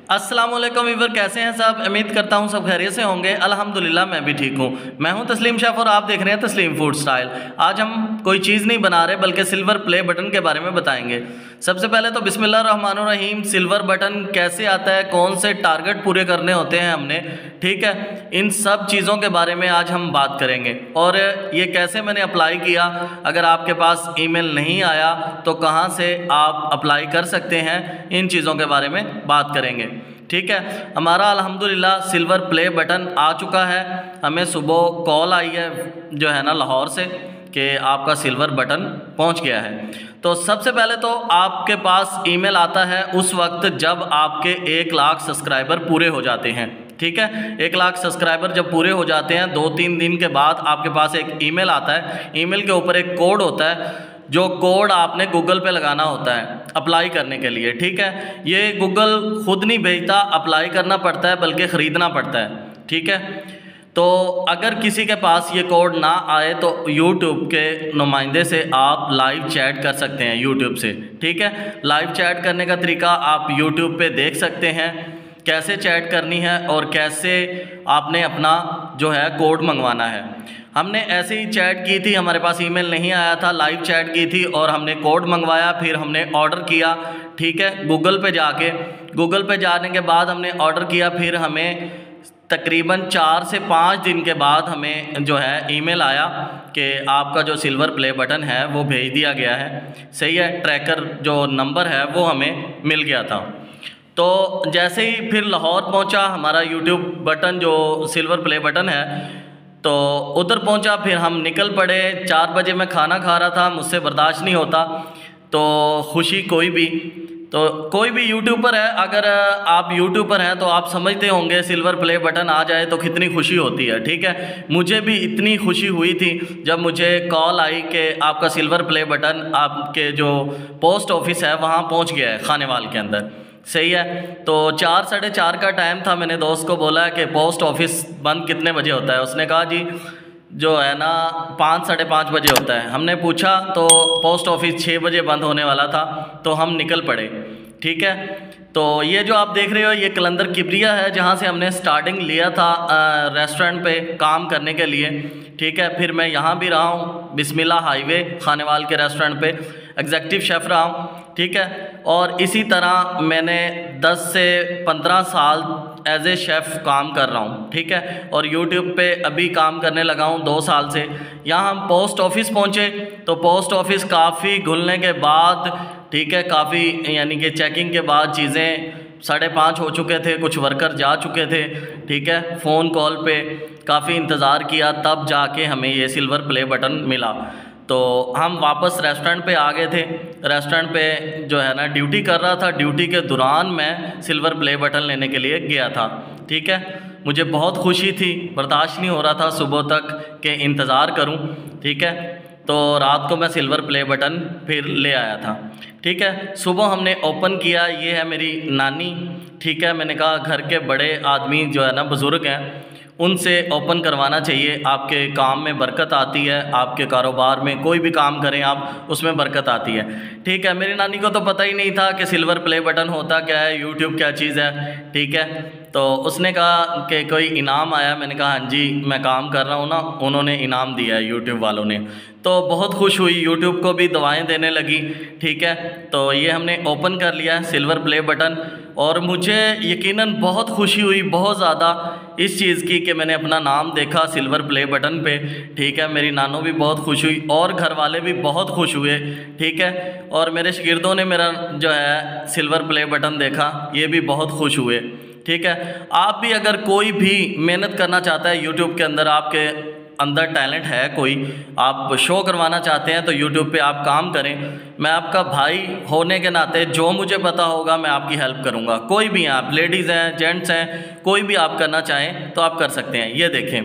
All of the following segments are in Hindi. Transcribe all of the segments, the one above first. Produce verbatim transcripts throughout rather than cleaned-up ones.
अस्सलाम वालेकुम वीवर, कैसे हैं सब। उम्मीद करता हूं सब खैरियत से होंगे। अल्हम्दुलिल्लाह मैं भी ठीक हूं। मैं हूं तस्लीम शेफ और आप देख रहे हैं तस्लीम फूड स्टाइल। आज हम कोई चीज़ नहीं बना रहे बल्कि सिल्वर प्ले बटन के बारे में बताएंगे। सबसे पहले तो बिस्मिल्लाह रहमान रहीम, सिल्वर बटन कैसे आता है, कौन से टारगेट पूरे करने होते हैं हमने, ठीक है, इन सब चीज़ों के बारे में आज हम बात करेंगे। और ये कैसे मैंने अप्लाई किया, अगर आपके पास ईमेल नहीं आया तो कहाँ से आप अप्लाई कर सकते हैं, इन चीज़ों के बारे में बात करेंगे। ठीक है, हमारा अल्हम्दुलिल्लाह सिल्वर प्ले बटन आ चुका है। हमें सुबह कॉल आई है जो है ना लाहौर से कि आपका सिल्वर बटन पहुंच गया है। तो सबसे पहले तो आपके पास ईमेल आता है उस वक्त जब आपके एक लाख सब्सक्राइबर पूरे हो जाते हैं। ठीक है, एक लाख सब्सक्राइबर जब पूरे हो जाते हैं, दो तीन दिन के बाद आपके पास एक ईमेल आता है। ईमेल के ऊपर एक कोड होता है, जो कोड आपने गूगल पे लगाना होता है अप्लाई करने के लिए। ठीक है, ये गूगल खुद नहीं भेजता, अप्लाई करना पड़ता है बल्कि ख़रीदना पड़ता है। ठीक है, तो अगर किसी के पास ये कोड ना आए तो यूट्यूब के नुमाइंदे से आप लाइव चैट कर सकते हैं यूट्यूब से। ठीक है, लाइव चैट करने का तरीका आप यूट्यूब पे देख सकते हैं, कैसे चैट करनी है और कैसे आपने अपना जो है कोड मंगवाना है। हमने ऐसे ही चैट की थी, हमारे पास ईमेल नहीं आया था, लाइव चैट की थी और हमने कोड मंगवाया, फिर हमने ऑर्डर किया। ठीक है, गूगल पे जाके गूगल पे जाने के बाद हमने ऑर्डर किया, फिर हमें तकरीबन चार से पाँच दिन के बाद हमें जो है ईमेल आया कि आपका जो सिल्वर प्ले बटन है वो भेज दिया गया है। सही है, ट्रैकर जो नंबर है वो हमें मिल गया था। तो जैसे ही फिर लाहौर पहुंचा हमारा यूट्यूब बटन जो सिल्वर प्ले बटन है, तो उधर पहुंचा, फिर हम निकल पड़े। चार बजे मैं खाना खा रहा था, मुझसे बर्दाश्त नहीं होता। तो खुशी कोई भी तो कोई भी यूट्यूबर है, अगर आप यूट्यूबर हैं तो आप समझते होंगे सिल्वर प्ले बटन आ जाए तो कितनी खुशी होती है। ठीक है, मुझे भी इतनी खुशी हुई थी जब मुझे कॉल आई कि आपका सिल्वर प्ले बटन आपके जो पोस्ट ऑफिस है वहाँ पहुँच गया है खानेवाल के अंदर। सही है, तो चार साढ़े चार का टाइम था। मैंने दोस्त को बोला कि पोस्ट ऑफिस बंद कितने बजे होता है, उसने कहा जी जो है ना पाँच साढ़े पाँच बजे होता है। हमने पूछा तो पोस्ट ऑफिस छः बजे बंद होने वाला था, तो हम निकल पड़े। ठीक है, तो ये जो आप देख रहे हो ये कलंदर किबरिया है, जहाँ से हमने स्टार्टिंग लिया था रेस्टोरेंट पे काम करने के लिए। ठीक है, फिर मैं यहाँ भी रहा हूँ बिस्मिल्लाह हाईवे खानेवाल के रेस्टोरेंट पे एग्जेक्टिव शेफ़ रहा हूँ। ठीक है, और इसी तरह मैंने दस से पंद्रह साल एज ए शेफ़ काम कर रहा हूँ। ठीक है, और यूट्यूब पे अभी काम करने लगा हूँ दो साल से। यहाँ हम पोस्ट ऑफिस पहुँचे तो पोस्ट ऑफिस काफ़ी घुलने के बाद, ठीक है, काफ़ी यानी कि चेकिंग के बाद चीज़ें साढ़े पाँच हो चुके थे, कुछ वर्कर जा चुके थे। ठीक है, फ़ोन कॉल पे काफ़ी इंतज़ार किया, तब जाके हमें ये सिल्वर प्ले बटन मिला। तो हम वापस रेस्टोरेंट पे आ गए थे। रेस्टोरेंट पे जो है ना ड्यूटी कर रहा था, ड्यूटी के दौरान मैं सिल्वर प्ले बटन लेने के लिए गया था। ठीक है, मुझे बहुत खुशी थी, बर्दाश्त नहीं हो रहा था सुबह तक के इंतज़ार करूं। ठीक है, तो रात को मैं सिल्वर प्ले बटन फिर ले आया था। ठीक है, सुबह हमने ओपन किया, ये है मेरी नानी। ठीक है, मैंने कहा घर के बड़े आदमी जो है ना बुज़ुर्ग हैं, उनसे ओपन करवाना चाहिए, आपके काम में बरकत आती है, आपके कारोबार में कोई भी काम करें आप उसमें बरकत आती है। ठीक है, मेरी नानी को तो पता ही नहीं था कि सिल्वर प्ले बटन होता क्या है, यूट्यूब क्या चीज़ है। ठीक है, तो उसने कहा कि कोई इनाम आया। मैंने कहा हाँ जी, मैं काम कर रहा हूँ ना, उन्होंने इनाम दिया है यूट्यूब वालों ने। तो बहुत खुश हुई, यूट्यूब को भी दवाएं देने लगी। ठीक है, तो ये हमने ओपन कर लिया है सिल्वर प्ले बटन, और मुझे यकीनन बहुत खुशी हुई, बहुत ज़्यादा इस चीज़ की कि मैंने अपना नाम देखा सिल्वर प्ले बटन पे। ठीक है, मेरी नानो भी बहुत खुश हुई और घर वाले भी बहुत खुश हुए। ठीक है, और मेरे शागिर्दों ने मेरा जो है सिल्वर प्ले बटन देखा, ये भी बहुत खुश हुए। ठीक है, आप भी अगर कोई भी मेहनत करना चाहता है यूट्यूब के अंदर, आपके अंदर टैलेंट है कोई, आप शो करवाना चाहते हैं तो यूट्यूब पे आप काम करें। मैं आपका भाई होने के नाते जो मुझे पता होगा मैं आपकी हेल्प करूंगा। कोई भी हैं आप, लेडीज़ हैं, जेंट्स हैं, कोई भी आप करना चाहें तो आप कर सकते हैं। ये देखें,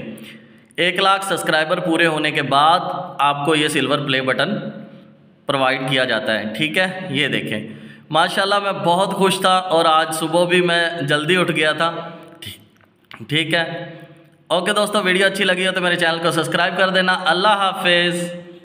एक लाख सब्सक्राइबर पूरे होने के बाद आपको ये सिल्वर प्ले बटन प्रोवाइड किया जाता है। ठीक है, ये देखें, माशाल्लाह मैं बहुत खुश था और आज सुबह भी मैं जल्दी उठ गया था। ठीक है, ओके दोस्तों, वीडियो अच्छी लगी हो तो मेरे चैनल को सब्सक्राइब कर देना। अल्लाह हाफिज़।